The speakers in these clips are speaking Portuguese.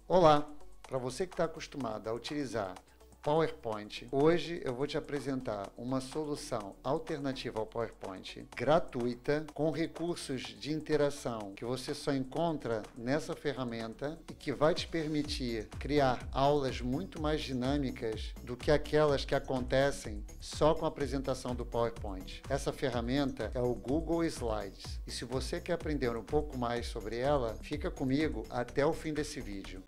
Olá, para você que está acostumado a utilizar o PowerPoint, hoje eu vou te apresentar uma solução alternativa ao PowerPoint, gratuita, com recursos de interação que você só encontra nessa ferramenta e que vai te permitir criar aulas muito mais dinâmicas do que aquelas que acontecem só com a apresentação do PowerPoint. Essa ferramenta é o Google Slides e se você quer aprender um pouco mais sobre ela, fica comigo até o fim desse vídeo.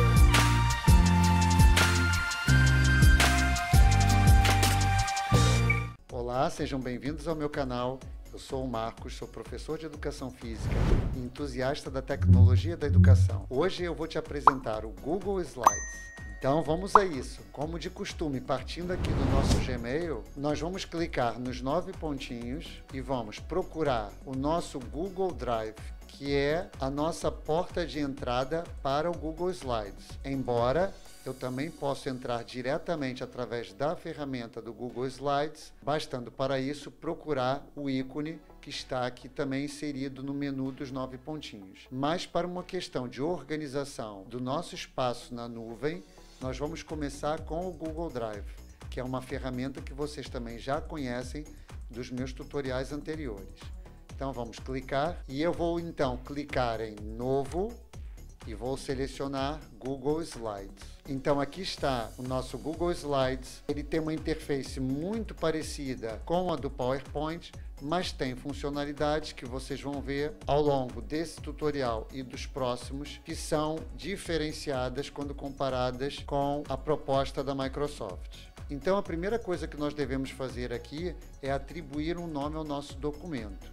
Olá, sejam bem-vindos ao meu canal. Eu sou o Marcos, sou professor de Educação Física e entusiasta da tecnologia da educação. Hoje eu vou te apresentar o Google Slides. Então vamos a isso. Como de costume, partindo aqui do nosso Gmail, nós vamos clicar nos 9 pontinhos e vamos procurar o nosso Google Drive, que é a nossa porta de entrada para o Google Slides. Embora eu também possa entrar diretamente através da ferramenta do Google Slides, bastando para isso procurar o ícone que está aqui também inserido no menu dos 9 pontinhos. Mas para uma questão de organização do nosso espaço na nuvem, nós vamos começar com o Google Drive, que é uma ferramenta que vocês também já conhecem dos meus tutoriais anteriores. Então vamos clicar e eu vou então clicar em Novo e vou selecionar Google Slides. Então aqui está o nosso Google Slides. Ele tem uma interface muito parecida com a do PowerPoint, mas tem funcionalidades que vocês vão ver ao longo desse tutorial e dos próximos que são diferenciadas quando comparadas com a proposta da Microsoft. Então a primeira coisa que nós devemos fazer aqui é atribuir um nome ao nosso documento.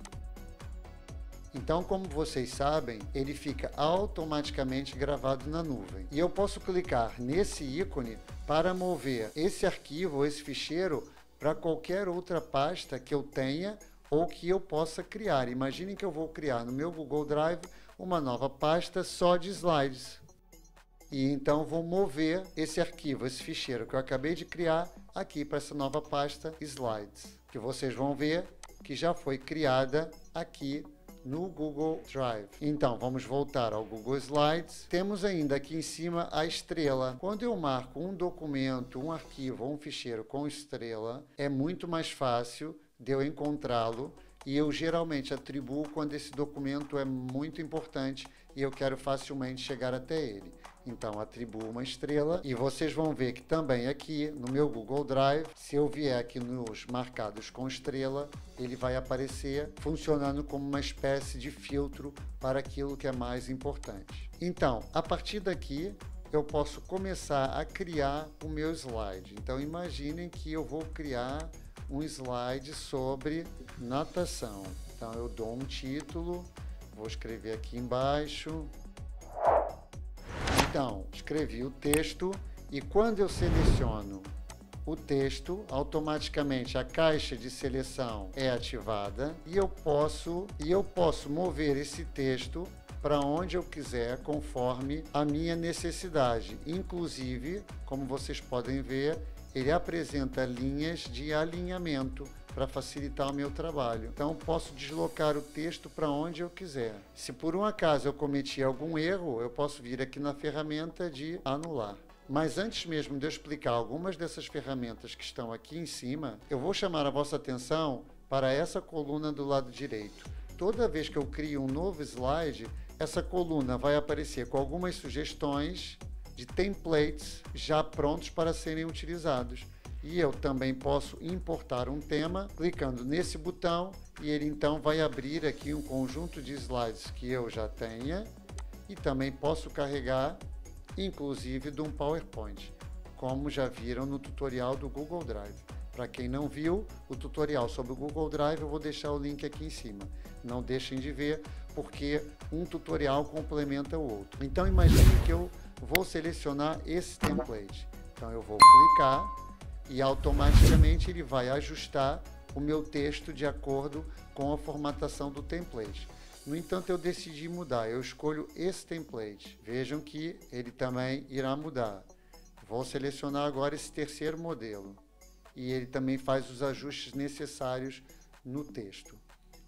Então, como vocês sabem, ele fica automaticamente gravado na nuvem. E eu posso clicar nesse ícone para mover esse arquivo, esse ficheiro, para qualquer outra pasta que eu tenha ou que eu possa criar. Imaginem que eu vou criar no meu Google Drive uma nova pasta só de slides. E então vou mover esse arquivo, esse ficheiro que eu acabei de criar, aqui para essa nova pasta Slides, que vocês vão ver que já foi criada aqui no Google Drive. Então, vamos voltar ao Google Slides. Temos ainda aqui em cima a estrela. Quando eu marco um documento, um arquivo ou um ficheiro com estrela, é muito mais fácil de eu encontrá-lo e eu geralmente atribuo quando esse documento é muito importante e eu quero facilmente chegar até ele. Então, atribuo uma estrela e vocês vão ver que também aqui no meu Google Drive, se eu vier aqui nos marcados com estrela, ele vai aparecer funcionando como uma espécie de filtro para aquilo que é mais importante. Então, a partir daqui, eu posso começar a criar o meu slide. Então, imaginem que eu vou criar um slide sobre natação. Então, eu dou um título, vou escrever aqui embaixo. Então, escrevi o texto e quando eu seleciono o texto, automaticamente a caixa de seleção é ativada e eu posso mover esse texto para onde eu quiser, conforme a minha necessidade. Inclusive, como vocês podem ver, ele apresenta linhas de alinhamento para facilitar o meu trabalho. Então, posso deslocar o texto para onde eu quiser. Se por um acaso eu cometi algum erro, eu posso vir aqui na ferramenta de anular. Mas antes mesmo de eu explicar algumas dessas ferramentas que estão aqui em cima, eu vou chamar a vossa atenção para essa coluna do lado direito. Toda vez que eu crio um novo slide, essa coluna vai aparecer com algumas sugestões de templates já prontos para serem utilizados. E eu também posso importar um tema clicando nesse botão e ele então vai abrir aqui um conjunto de slides que eu já tenha e também posso carregar inclusive de um PowerPoint, como já viram no tutorial do Google Drive. Para quem não viu o tutorial sobre o Google Drive, eu vou deixar o link aqui em cima. Não deixem de ver, porque um tutorial complementa o outro. Então imagine que eu vou selecionar esse template. Então eu vou clicar e automaticamente ele vai ajustar o meu texto de acordo com a formatação do template. No entanto, eu decidi mudar, eu escolho esse template. Vejam que ele também irá mudar. Vou selecionar agora esse terceiro modelo e ele também faz os ajustes necessários no texto.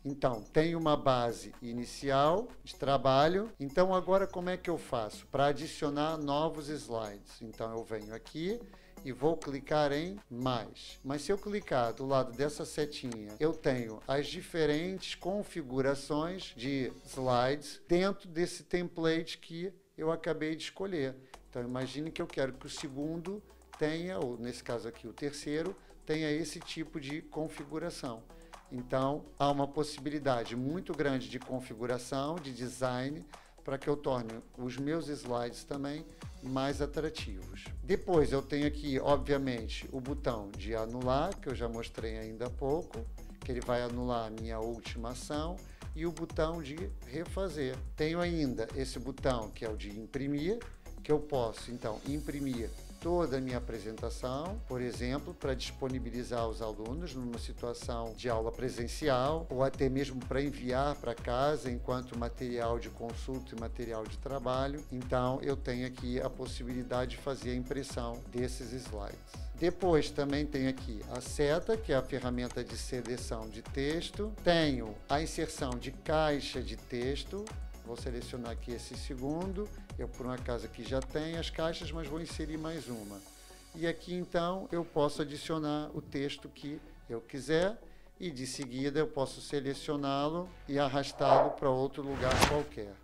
Então, tem uma base inicial de trabalho. Então, agora como é que eu faço? Para adicionar novos slides. Então, eu venho aqui e vou clicar em mais. Mas se eu clicar do lado dessa setinha, eu tenho as diferentes configurações de slides dentro desse template que eu acabei de escolher. Então, imagine que eu quero que o segundo tenha, ou nesse caso aqui o terceiro, tenha esse tipo de configuração. Então, há uma possibilidade muito grande de configuração, de design, para que eu torne os meus slides também mais atrativos. Depois eu tenho aqui, obviamente, o botão de anular, que eu já mostrei ainda há pouco, que ele vai anular a minha última ação, e o botão de refazer. Tenho ainda esse botão que é o de imprimir, que eu posso, então, imprimir toda a minha apresentação, por exemplo, para disponibilizar aos alunos numa situação de aula presencial ou até mesmo para enviar para casa enquanto material de consulta e material de trabalho. Então, eu tenho aqui a possibilidade de fazer a impressão desses slides. Depois também tem aqui a seta, que é a ferramenta de seleção de texto. Tenho a inserção de caixa de texto. Vou selecionar aqui esse segundo. Eu, por um acaso, aqui já tenho as caixas, mas vou inserir mais uma. E aqui, então, eu posso adicionar o texto que eu quiser e, de seguida, eu posso selecioná-lo e arrastá-lo para outro lugar qualquer.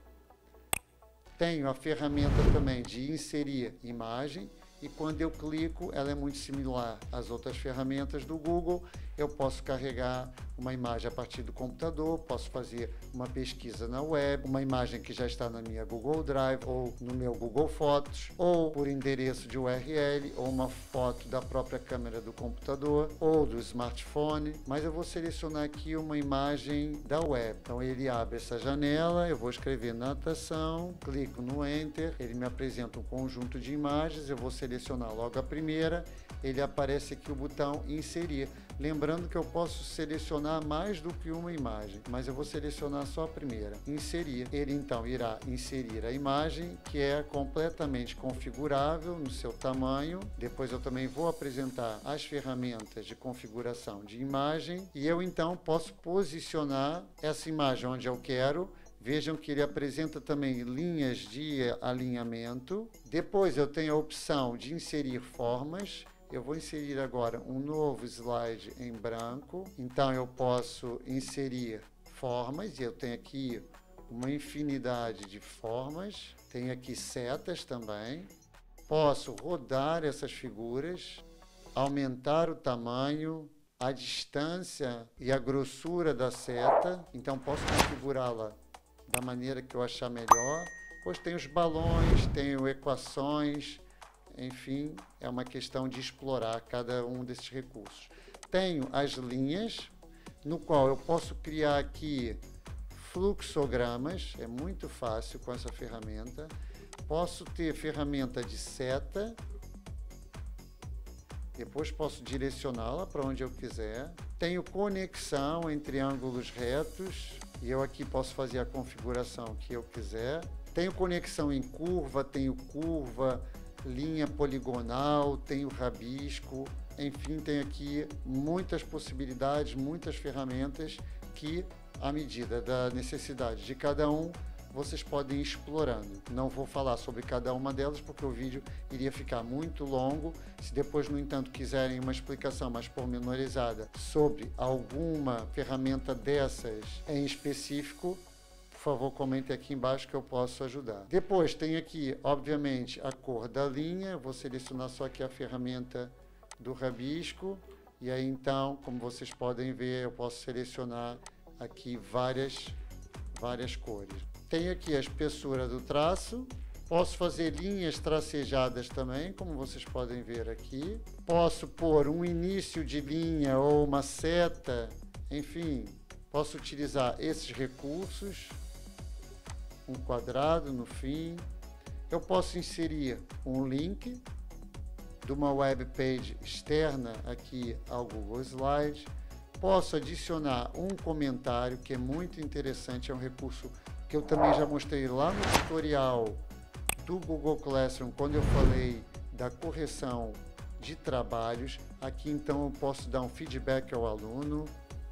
Tenho a ferramenta também de inserir imagem. E quando eu clico, ela é muito similar às outras ferramentas do Google. Eu posso carregar uma imagem a partir do computador, posso fazer uma pesquisa na web, uma imagem que já está na minha Google Drive ou no meu Google Fotos, ou por endereço de URL, ou uma foto da própria câmera do computador ou do smartphone. Mas eu vou selecionar aqui uma imagem da web. Então ele abre essa janela, eu vou escrever natação, clico no Enter, ele me apresenta um conjunto de imagens, eu vou selecionar logo a primeira, ele aparece aqui o botão inserir. Lembrando que eu posso selecionar mais do que uma imagem, mas eu vou selecionar só a primeira, inserir. Ele então irá inserir a imagem, que é completamente configurável no seu tamanho. Depois eu também vou apresentar as ferramentas de configuração de imagem e eu então posso posicionar essa imagem onde eu quero. Vejam que ele apresenta também linhas de alinhamento. Depois eu tenho a opção de inserir formas. Eu vou inserir agora um novo slide em branco. Então eu posso inserir formas e eu tenho aqui uma infinidade de formas. Tenho aqui setas também. Posso rodar essas figuras, aumentar o tamanho, a distância e a grossura da seta. Então posso configurá-la da maneira que eu achar melhor. Depois tem os balões, tenho equações, enfim, é uma questão de explorar cada um desses recursos. Tenho as linhas, no qual eu posso criar aqui fluxogramas, é muito fácil com essa ferramenta. Posso ter ferramenta de seta, depois posso direcioná-la para onde eu quiser. Tenho conexão entre ângulos retos, e eu aqui posso fazer a configuração que eu quiser. Tenho conexão em curva, tenho curva, linha poligonal, tenho rabisco, enfim, tenho aqui muitas possibilidades, muitas ferramentas que, à medida da necessidade de cada um, vocês podem ir explorando. Não vou falar sobre cada uma delas porque o vídeo iria ficar muito longo. Se depois, no entanto, quiserem uma explicação mais pormenorizada sobre alguma ferramenta dessas em específico, por favor, comentem aqui embaixo que eu posso ajudar. Depois tem aqui, obviamente, a cor da linha. Eu vou selecionar só aqui a ferramenta do rabisco. E aí, então, como vocês podem ver, eu posso selecionar aqui várias cores. Tenho aqui a espessura do traço. Posso fazer linhas tracejadas também, como vocês podem ver aqui. Posso pôr um início de linha ou uma seta. Enfim, posso utilizar esses recursos. Um quadrado no fim. Eu posso inserir um link de uma web page externa aqui ao Google Slides. Posso adicionar um comentário, que é muito interessante, é um recurso que eu também já mostrei lá no tutorial do Google Classroom, quando eu falei da correção de trabalhos. Aqui então eu posso dar um feedback ao aluno.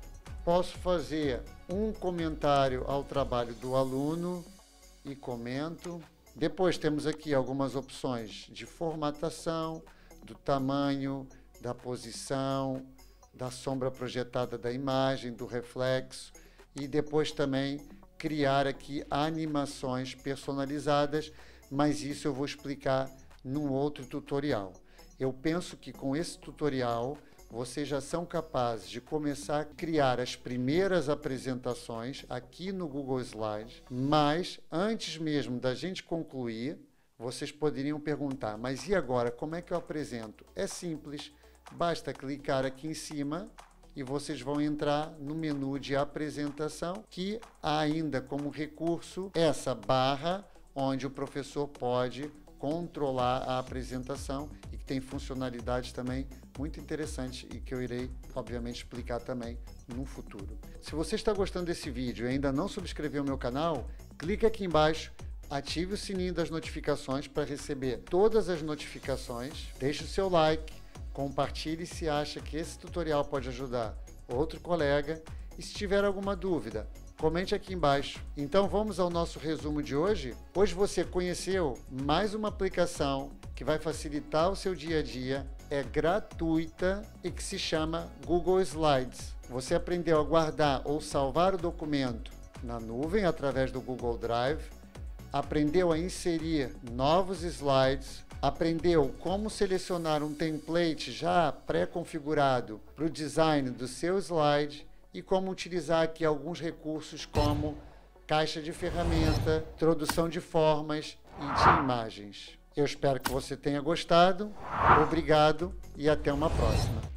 Posso fazer um comentário ao trabalho do aluno e comento. Depois temos aqui algumas opções de formatação, do tamanho, da posição, da sombra projetada da imagem, do reflexo, e depois também criar aqui animações personalizadas, mas isso eu vou explicar num outro tutorial. Eu penso que com esse tutorial vocês já são capazes de começar a criar as primeiras apresentações aqui no Google Slides, mas antes mesmo da gente concluir, vocês poderiam perguntar, mas e agora, como é que eu apresento? É simples, basta clicar aqui em cima e vocês vão entrar no menu de apresentação, que há ainda como recurso essa barra, onde o professor pode controlar a apresentação e que tem funcionalidades também muito interessantes e que eu irei, obviamente, explicar também no futuro. Se você está gostando desse vídeo e ainda não subscreveu o meu canal, clique aqui embaixo, ative o sininho das notificações para receber todas as notificações, deixe o seu like, compartilhe se acha que esse tutorial pode ajudar outro colega e se tiver alguma dúvida, comente aqui embaixo. Então vamos ao nosso resumo de hoje. Hoje você conheceu mais uma aplicação que vai facilitar o seu dia a dia, é gratuita e que se chama Google Slides. Você aprendeu a guardar ou salvar o documento na nuvem através do Google Drive, aprendeu a inserir novos slides, aprendeu como selecionar um template já pré-configurado para o design do seu slide e como utilizar aqui alguns recursos como caixa de ferramenta, introdução de formas e de imagens. Eu espero que você tenha gostado, obrigado e até uma próxima.